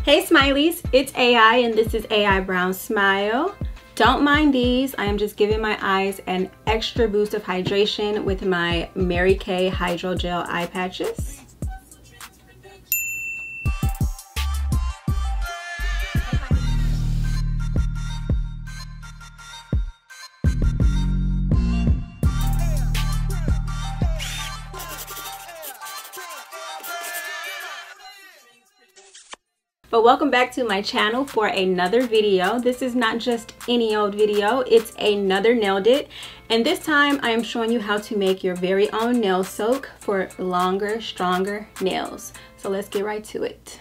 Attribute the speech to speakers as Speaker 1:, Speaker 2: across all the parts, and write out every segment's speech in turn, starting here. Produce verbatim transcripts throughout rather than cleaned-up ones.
Speaker 1: Hey Smileys, it's A I and this is A I Brown Smile. Don't mind these, I am just giving my eyes an extra boost of hydration with my Mary Kay Hydrogel eye patches. But welcome back to my channel for another video. This is not just any old video, it's another Nailed It. And this time I am showing you how to make your very own nail soak for longer, stronger nails. So let's get right to it.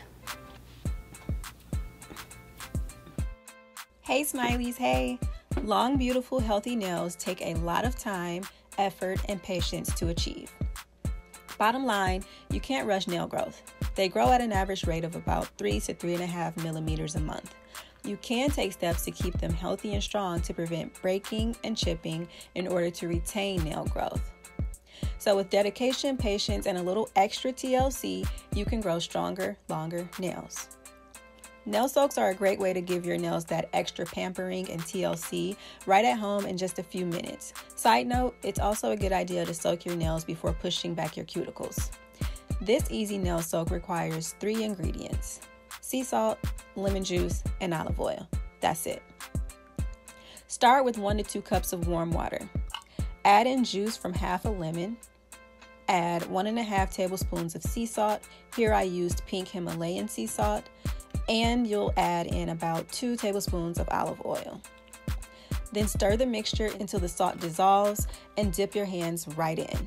Speaker 1: Hey Smileys, hey! Long, beautiful, healthy nails take a lot of time, effort, and patience to achieve. Bottom line, you can't rush nail growth. They grow at an average rate of about three to three and a half millimeters a month. You can take steps to keep them healthy and strong to prevent breaking and chipping in order to retain nail growth. So with dedication, patience, and a little extra T L C, you can grow stronger, longer nails. Nail soaks are a great way to give your nails that extra pampering and T L C right at home in just a few minutes. Side note, it's also a good idea to soak your nails before pushing back your cuticles. This easy nail soak requires three ingredients: sea salt, lemon juice, and olive oil. That's it. Start with one to two cups of warm water. Add in juice from half a lemon. Add one and a half tablespoons of sea salt. Here I used pink Himalayan sea salt. And you'll add in about two tablespoons of olive oil. Then stir the mixture until the salt dissolves and dip your hands right in.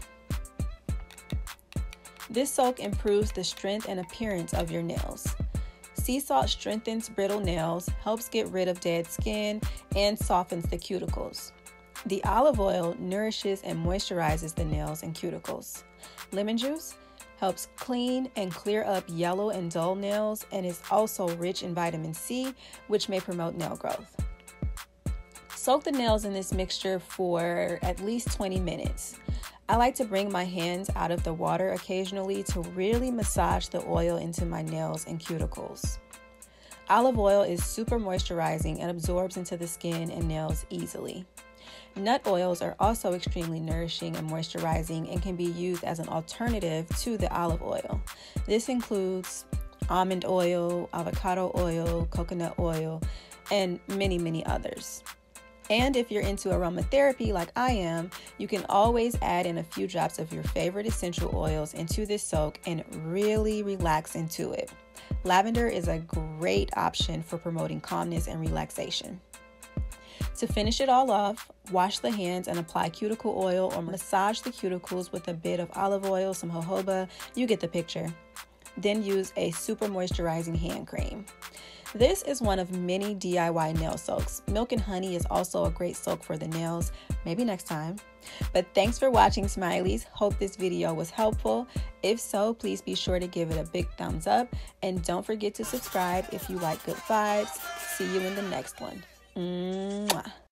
Speaker 1: This soak improves the strength and appearance of your nails. Sea salt strengthens brittle nails, helps get rid of dead skin, and softens the cuticles. The olive oil nourishes and moisturizes the nails and cuticles. Lemon juice helps clean and clear up yellow and dull nails and is also rich in vitamin C, which may promote nail growth. Soak the nails in this mixture for at least twenty minutes. I like to bring my hands out of the water occasionally to really massage the oil into my nails and cuticles. Olive oil is super moisturizing and absorbs into the skin and nails easily. Nut oils are also extremely nourishing and moisturizing and can be used as an alternative to the olive oil. This includes almond oil, avocado oil, coconut oil, and many, many others. And if you're into aromatherapy like I am, you can always add in a few drops of your favorite essential oils into this soak and really relax into it. Lavender is a great option for promoting calmness and relaxation. To finish it all off, wash the hands and apply cuticle oil or massage the cuticles with a bit of olive oil, some jojoba, you get the picture. Then use a super moisturizing hand cream. This is one of many D I Y nail soaks. Milk and honey is also a great soak for the nails, maybe next time. But thanks for watching, Smileys. Hope this video was helpful. If so, please be sure to give it a big thumbs up and don't forget to subscribe if you like good vibes. See you in the next one. Mwah.